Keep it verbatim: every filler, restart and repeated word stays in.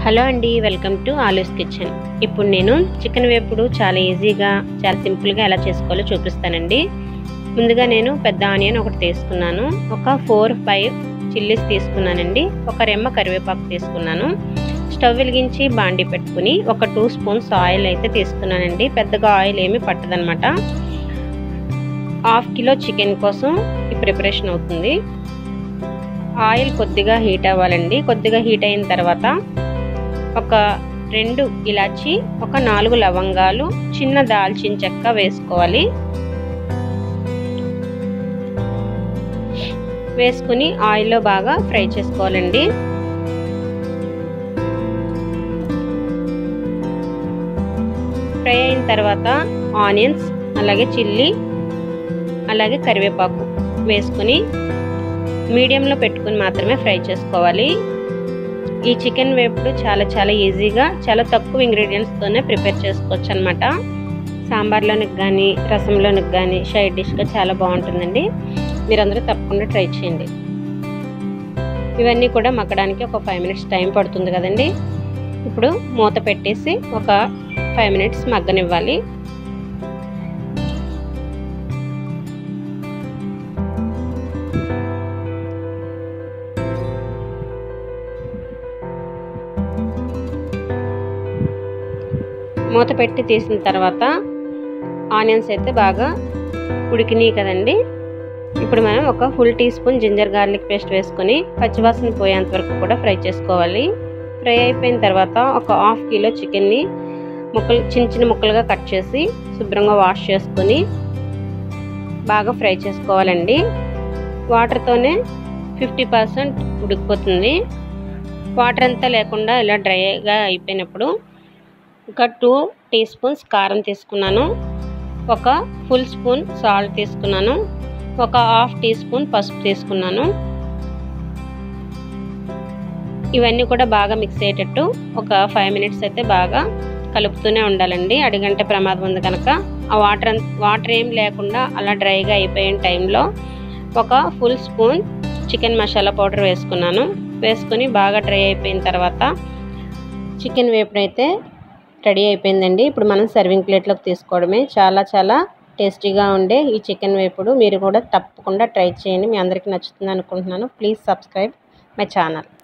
Hello అండి, welcome to ఆలూస్ kitchen. ఇప్పుడు నేను చికెన్ వేపుడు చాలా ఈజీగా చాలా సింపుల్గా ఎలా చేసుకోవాలో చూపిస్తానండి. ముందుగా నేను పెద్ద ఆనియన్ ఒకటి తీసుకున్నాను, ఒక ఫోర్ ఫైవ్ చిల్లీస్ తీసుకున్నానండి, ఒక రెమ్మ కరివేపాకు తీసుకున్నాను. స్టవ్ వెలిగించి బాండి పెట్టుకుని ఒక టూ స్పూన్స్ ఆయిల్ అయితే తీసుకున్నానండి. పెద్దగా ఆయిల్ ఏమీ పట్టదనమాట. హాఫ్ కిలో చికెన్ కోసం ఈ ప్రిపరేషన్ అవుతుంది. ఆయిల్ కొద్దిగా హీట్ అవ్వాలండి. కొద్దిగా హీట్ అయిన తర్వాత ఒక రెండు ఇలాచి, ఒక నాలుగు లవంగాలు, చిన్న దాల్చిన చెక్క వేసుకోవాలి. వేసుకుని ఆయిల్లో బాగా ఫ్రై చేసుకోవాలండి. ఫ్రై అయిన తర్వాత ఆనియన్స్, అలాగే చిల్లీ, అలాగే కరివేపాకు వేసుకుని మీడియంలో పెట్టుకుని మాత్రమే ఫ్రై చేసుకోవాలి. ఈ చికెన్ వేపుడు చాలా చాలా ఈజీగా చాలా తక్కువ ఇంగ్రీడియంట్స్తోనే ప్రిపేర్ చేసుకోవచ్చు అనమాట. సాంబార్లోనికి కానీ రసంలోనికి కానీ సైడ్ డిష్గా చాలా బాగుంటుందండి. మీరందరూ తప్పకుండా ట్రై చేయండి. ఇవన్నీ కూడా మగ్గడానికి ఒక ఫైవ్ మినిట్స్ టైం పడుతుంది కదండి. ఇప్పుడు మూత పెట్టేసి ఒక ఫైవ్ మినిట్స్ మగ్గనివ్వాలి. మూత పెట్టి తీసిన తర్వాత ఆనియన్స్ అయితే బాగా ఉడికినాయి కదండి. ఇప్పుడు మనం ఒక full teaspoon ginger garlic paste వేసుకొని పచ్చివాసన పోయేంత వరకు కూడా ఫ్రై చేసుకోవాలి. ఫ్రై అయిపోయిన తర్వాత ఒక హాఫ్ కిలో చికెన్ని ముక్కలు చిన్న చిన్న ముక్కలుగా కట్ చేసి శుభ్రంగా వాష్ చేసుకొని బాగా ఫ్రై చేసుకోవాలండి. వాటర్తోనే ఫిఫ్టీ పర్సెంట్ ఉడికిపోతుంది. వాటర్ అంతా లేకుండా ఇలా డ్రైగా అయిపోయినప్పుడు ఒక టూ టీ స్పూన్స్ కారం తీసుకున్నాను, ఒక ఫుల్ స్పూన్ సాల్ట్ తీసుకున్నాను, ఒక హాఫ్ టీ స్పూన్ పసుపు తీసుకున్నాను. ఇవన్నీ కూడా బాగా మిక్స్ అయ్యేటట్టు ఒక ఫైవ్ మినిట్స్ అయితే బాగా కలుపుతూనే ఉండాలండి. అడిగంటే ప్రమాదం ఉంది కనుక ఆ వాటర్ వాటర్ ఏం లేకుండా అలా డ్రైగా అయిపోయిన టైంలో ఒక full spoon chicken masala powder వేసుకున్నాను. వేసుకొని బాగా డ్రై అయిపోయిన తర్వాత చికెన్ వేపుడు అయితే రెడీ అయిపోయిందండి. ఇప్పుడు మనం సర్వింగ్ ప్లేట్లోకి తీసుకోవడమే. చాలా చాలా టేస్టీగా ఉండే ఈ చికెన్ వేపుడు మీరు కూడా తప్పకుండా ట్రై చేయండి. మీ అందరికీ నచ్చుతుంది అనుకుంటున్నాను. Please subscribe my channel.